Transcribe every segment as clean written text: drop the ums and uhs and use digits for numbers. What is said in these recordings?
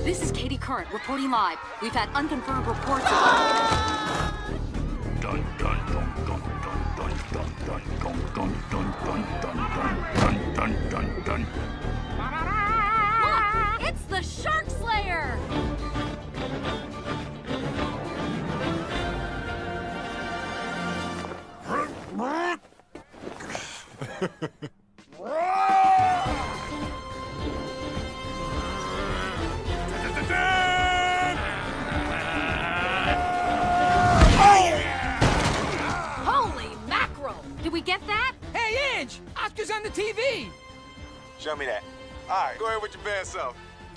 This is Katie Current reporting live. We've had unconfirmed reports of... Dun dun dun dun dun dun dun dun dun dun dun dun dun dun dun. Look! It's the Shark Slayer! Holy mackerel! Did we get that? Hey, Inge! Oscar's on the TV! Show me that. All right, go ahead with your bad self.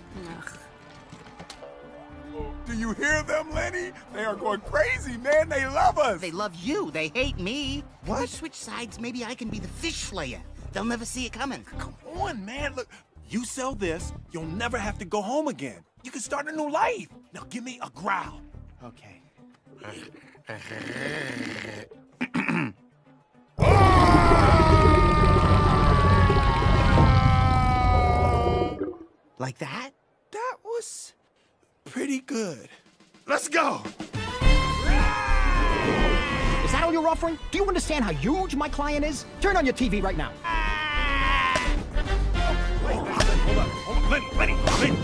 Do you hear them, Lenny? They are going crazy, man. They love us. They love you. They hate me. What? If we switch sides, maybe I can be the fish slayer. They'll never see it coming. Come on, man. Look, you sell this, you'll never have to go home again. You can start a new life. Now give me a growl. Okay. Like that? That was pretty good. Let's go. Is that all you're offering? Do you understand how huge my client is? Turn on your TV right now. Hold on. Lenny.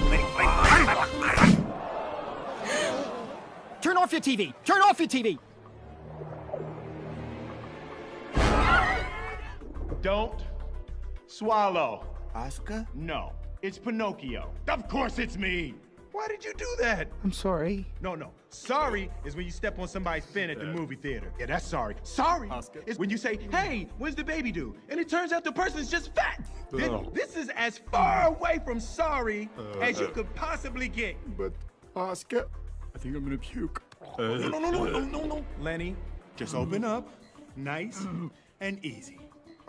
Turn off your TV. Turn off your TV. Don't swallow. Oscar? No, it's Pinocchio. Of course it's me. Why did you do that? I'm sorry. No. Sorry is when you step on somebody's fin at the movie theater. Yeah, that's sorry. Sorry Oscar. is when you say, hey, when's the baby due? And it turns out the person's just fat. This is as far away from sorry as you could possibly get. But, Oscar, I think I'm gonna puke. No. Lenny, just open up, nice and easy.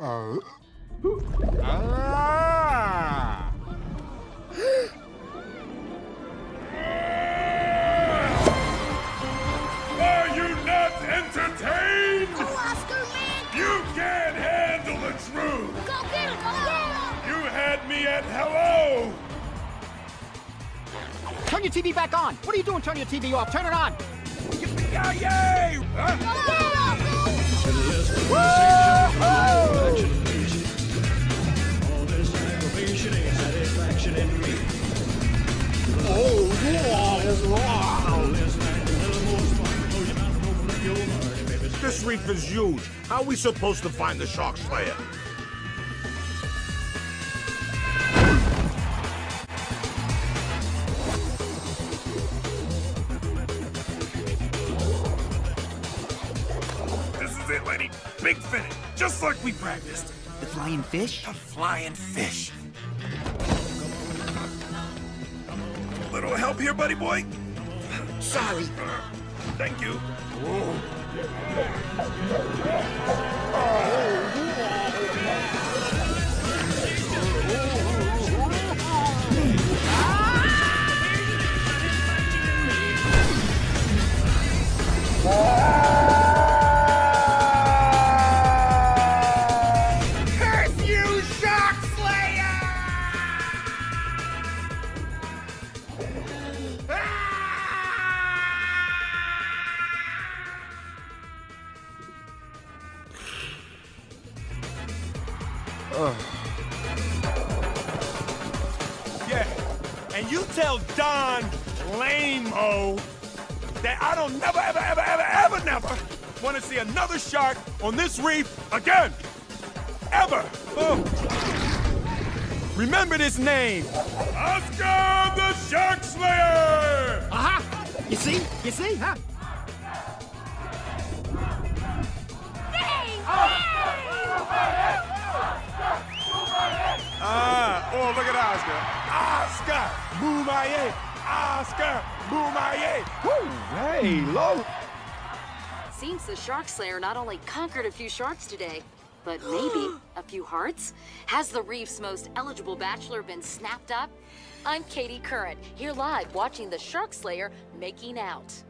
Are you not entertained? Oh, Oscar, man! You can't handle the truth. Go get him! Go get him! You had me at hello. Turn your TV back on. What are you doing? Turn your TV off. Turn it on. Yippee-ki-yay! Huh? This reef is huge. How are we supposed to find the Shark Slayer? This is it, lady. Big finish, just like we practiced. The flying fish? A flying fish. A little help here, buddy boy? Sorry. Thank you. Curse you, Shark Slayer! Yeah, and you tell Don Lame-o that I don't never want to see another shark on this reef again. Ever. Remember this name. Oscar the Shark Slayer! Aha! You see? You see? Huh? Oh, look at Oscar. Oscar Boomaye. Oscar Boomaye. Woo! Hey, low. Seems the Shark Slayer not only conquered a few sharks today, but maybe a few hearts. Has the reef's most eligible bachelor been snapped up? I'm Katie Current, here live watching the Shark Slayer making out.